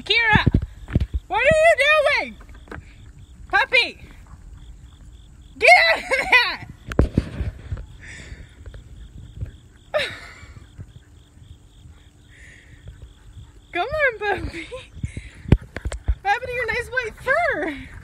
Kira, what are you doing? Puppy, get out of that! Come on, puppy. What happened to your nice white fur?